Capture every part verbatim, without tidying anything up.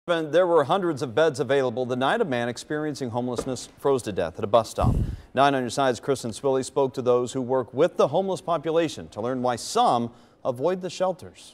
There were hundreds of beds available the night a man experiencing homelessness froze to death at a bus stop. Nine on your side's Kristen Swilley spoke to those who work with the homeless population to learn why some avoid the shelters.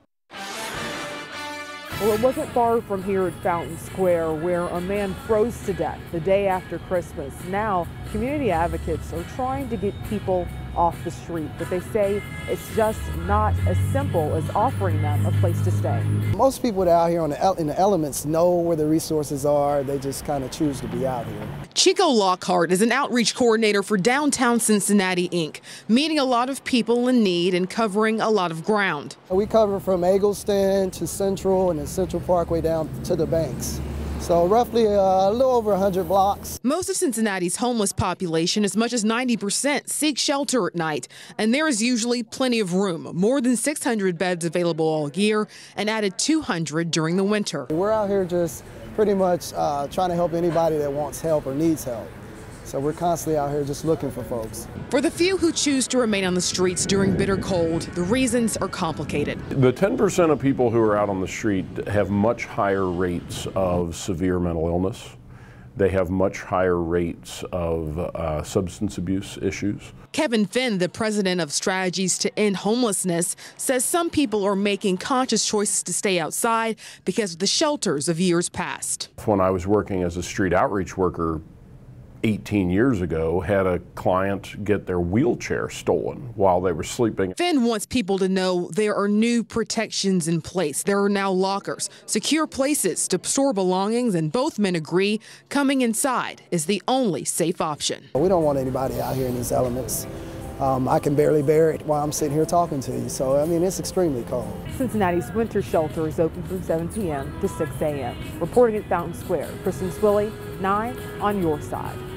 Well, it wasn't far from here at Fountain Square where a man froze to death the day after Christmas. Now, community advocates are trying to get people off the street, but they say it's just not as simple as offering them a place to stay. Most people that are out here on the, in the elements know where the resources are. They just kind of choose to be out here. Chico Lockhart is an outreach coordinator for Downtown Cincinnati, Incorporated, meeting a lot of people in need and covering a lot of ground. We cover from Eggleston to Central and then Central Parkway down to the banks. So roughly uh, a little over one hundred blocks. Most of Cincinnati's homeless population, as much as ninety percent, seek shelter at night, and there is usually plenty of room. More than six hundred beds available all year and added two hundred during the winter. We're out here just pretty much uh, trying to help anybody that wants help or needs help. So we're constantly out here just looking for folks. For the few who choose to remain on the streets during bitter cold, the reasons are complicated. The ten percent of people who are out on the street have much higher rates of severe mental illness. They have much higher rates of uh, substance abuse issues. Kevin Finn, the president of Strategies to End Homelessness, says some people are making conscious choices to stay outside because of the shelters of years past. When I was working as a street outreach worker eighteen years ago, had a client get their wheelchair stolen while they were sleeping. Finn wants people to know there are new protections in place. There are now lockers, secure places to store belongings, and both men agree coming inside is the only safe option. We don't want anybody out here in these elements. Um, I can barely bear it while I'm sitting here talking to you. So, I mean, it's extremely cold. Cincinnati's winter shelter is open from seven p m to six a m Reporting at Fountain Square, Kristen Swilley, nine on your side.